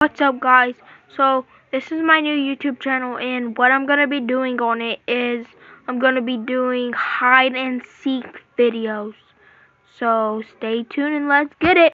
What's up, guys? So this is my new YouTube channel, and what I'm gonna be doing on it is I'm gonna be doing hide and seek videos. So stay tuned and let's get it.